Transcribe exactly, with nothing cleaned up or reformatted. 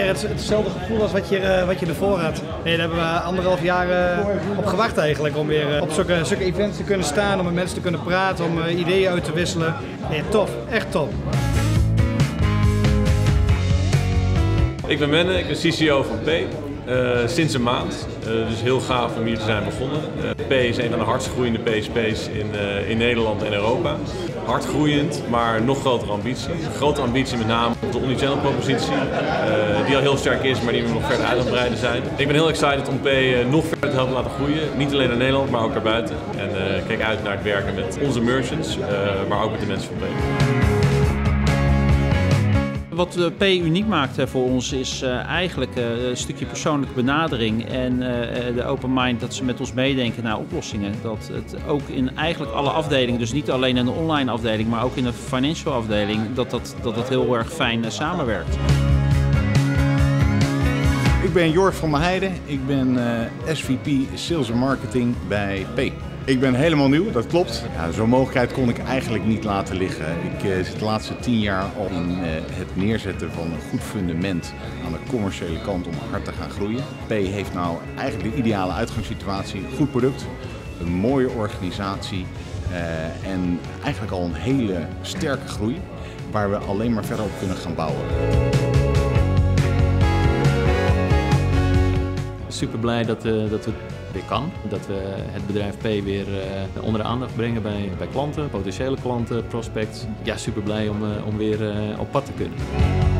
het, hetzelfde gevoel als wat je, uh, wat je ervoor had. Nee, daar hebben we anderhalf jaar uh, op gewacht eigenlijk. Om weer uh, op zulke, zulke events te kunnen staan, om met mensen te kunnen praten, om uh, ideeën uit te wisselen. Nee, tof, echt top. Ik ben Menne, ik ben C C O van P. Uh, sinds een maand, uh, dus heel gaaf om hier te zijn begonnen. Uh, P is een van de hardst groeiende P S P's in, uh, in Nederland en Europa. Hard groeiend, maar nog grotere ambitie. Grote ambitie met name op de omnichannel propositie, uh, die al heel sterk is, maar die we nog verder uit aan het breiden zijn. Ik ben heel excited om P uh, nog verder te helpen laten groeien. Niet alleen in Nederland, maar ook daarbuiten. En uh, kijk uit naar het werken met onze merchants, uh, maar ook met de mensen van P. Wat P uniek maakt voor ons is uh, eigenlijk uh, een stukje persoonlijke benadering en uh, de open mind dat ze met ons meedenken naar oplossingen. Dat het ook in eigenlijk alle afdelingen, dus niet alleen in de online afdeling, maar ook in de financial afdeling, dat dat, dat, dat heel erg fijn uh, samenwerkt. Ik ben Jorg van der Heijden, ik ben uh, S V P Sales en Marketing bij P. Ik ben helemaal nieuw, dat klopt. Ja, zo'n mogelijkheid kon ik eigenlijk niet laten liggen. Ik uh, zit de laatste tien jaar al in uh, het neerzetten van een goed fundament aan de commerciële kant om hard te gaan groeien. P heeft nou eigenlijk de ideale uitgangssituatie, een goed product, een mooie organisatie uh, en eigenlijk al een hele sterke groei waar we alleen maar verder op kunnen gaan bouwen. Super blij dat, uh, dat we weer kan. Dat we het bedrijf P weer uh, onder de aandacht brengen bij, bij klanten, potentiële klanten, prospects. Ja, super blij om, uh, om weer uh, op pad te kunnen.